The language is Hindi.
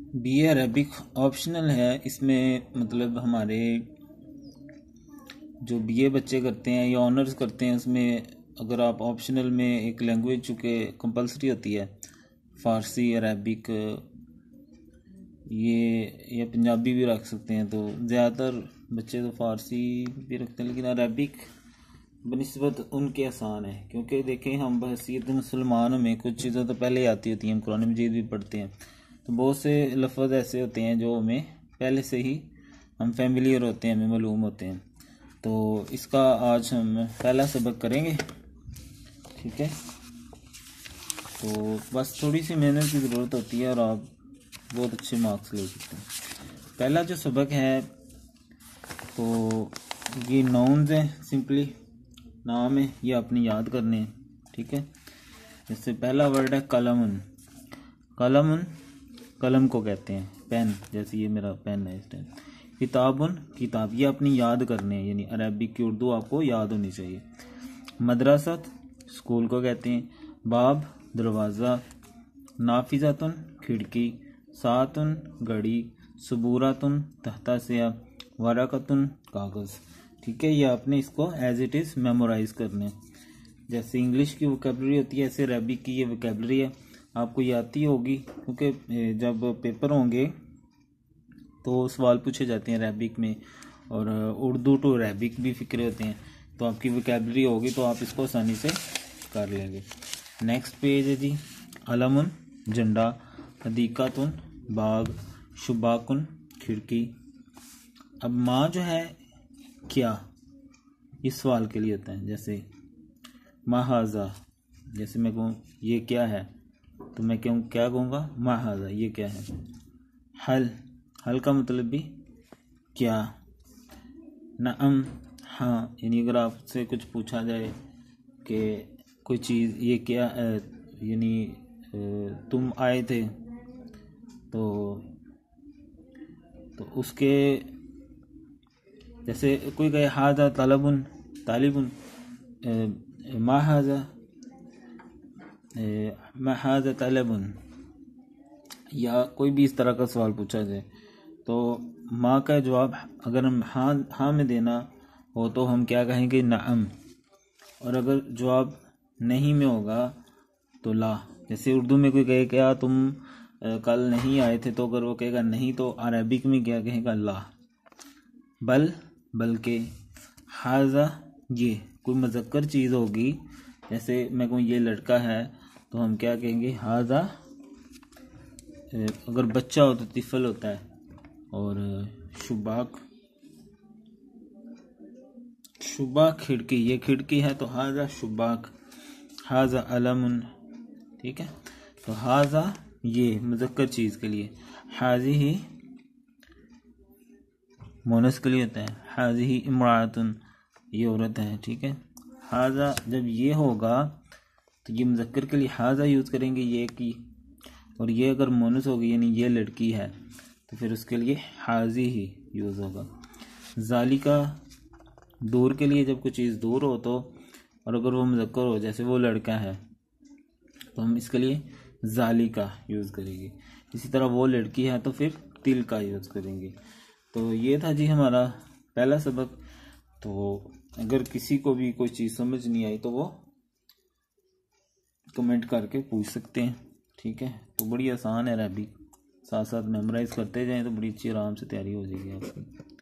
बीए अरबिक ऑप्शनल है। इसमें मतलब हमारे जो बीए बच्चे करते हैं या ऑनर्स करते हैं, उसमें अगर आप ऑप्शनल में एक लैंग्वेज चूँकि कंपलसरी होती है, फ़ारसी, अरबिक, ये या पंजाबी भी रख सकते हैं। तो ज़्यादातर बच्चे तो फ़ारसी भी रखते हैं, लेकिन अरबिक बनिस्बत उनके आसान है, क्योंकि देखें हम बहसीत मुसलमान में कुछ चीज़ें तो पहले ही आती होती हैं, हम कुरान मजीद भी पढ़ते हैं, तो बहुत से लफ्ज़ ऐसे होते हैं जो हमें पहले से ही हम फैमिलियर होते हैं, हमें मालूम होते हैं। तो इसका आज हम पहला सबक करेंगे, ठीक है। तो बस थोड़ी सी मेहनत की ज़रूरत होती है और आप बहुत अच्छे मार्क्स ले सकते हैं। पहला जो सबक है तो ये नाउन्स हैं, सिंपली नाम है, ये आपने याद करने हैं, ठीक है। जैसे पहला वर्ड है कलमुन। कलमुन कलम को कहते हैं, पेन, जैसे ये मेरा पेन है इस टाइम। किताबुन किताब, ये अपनी याद करने हैं, यानी अरबिक की उर्दू आपको याद होनी चाहिए। मदरसत स्कूल को कहते हैं। बाब दरवाज़ा। नाफिज़ातुन खिड़की। सातुन घड़ी। सबूरातुन तख्ता स्याह। वरक़तुन कागज़, ठीक है। ये आपने इसको एज इट इज़ मेमोराइज करने। जैसे इंग्लिश की वोकेबलरी होती है, ऐसे अरबिक की ये वोकेबलरी है, आपको ये आती होगी, क्योंकि जब पेपर होंगे तो सवाल पूछे जाते हैं अरबिक में, और उर्दू टू अरबिक भी फिक्रे होते हैं, तो आपकी वोकेबलरी होगी तो आप इसको आसानी से कर लेंगे। नेक्स्ट पेज है जी, अलमुन झंडा। हदीकातुन बाग। शुबाकुन खिड़की। अब माँ जो है क्या, इस सवाल के लिए होता है। जैसे माहाजा, जैसे मैं कहूँ ये क्या है, तो मैं क्या कहूँगा, माहाजा, ये क्या है। हल, हल का मतलब भी क्या। नअम, हाँ, यानी अगर आपसे कुछ पूछा जाए कि कोई चीज़ ये क्या, यानी तुम आए थे, तो उसके जैसे कोई कहे हाजा तलबुन तालिबुन, माहाजा माहाजा तलबुन, या कोई भी इस तरह का सवाल पूछा जाए, तो माँ का जवाब अगर हम हाँ में देना हो तो हम क्या कहेंगे, नअम। और अगर जवाब नहीं में होगा तो ला। जैसे उर्दू में कोई कहे क्या तुम कल नहीं आए थे, तो अगर वो कहेगा नहीं, तो अरबिक में क्या कहेगा, ला। बल बल्कि। हाजा, ये कोई मुज़क्कर चीज़ होगी, जैसे मैं कहूँ ये लड़का है, तो हम क्या कहेंगे, हाजा। अगर बच्चा हो तो तिफल होता है। और शुबाक, शुबाक खिड़की, ये खिड़की है तो हाजा शुबाक। हाजा अलमुन, ठीक है। तो हाजा ये मुज़क्कर चीज़ के लिए, हाजी ही मोनस के लिए होता है। हाजी ही इमरातुन, ये औरत है, ठीक है। हाजा जब ये होगा तो ये मुज़क्कर के लिए हाजा यूज़ करेंगे, ये की। और ये अगर मोनस होगी, यानी ये लड़की है, तो फिर उसके लिए हाजी ही यूज़ होगा। जालिका दूर के लिए, जब कोई चीज़ दूर हो तो, और अगर वो मुज़क्कर हो, जैसे वो लड़का है, तो हम इसके लिए जालिका यूज़ करेंगे। इसी तरह वो लड़की है तो फिर तिल का यूज़ करेंगे। तो ये था जी हमारा पहला सबक। तो अगर किसी को भी कोई चीज़ समझ नहीं आई तो वो कमेंट करके पूछ सकते हैं, ठीक है। तो बड़ी आसान है अरबिक, साथ साथ मेमोराइज़ करते जाएं तो बड़ी अच्छी आराम से तैयारी हो जाएगी आपकी।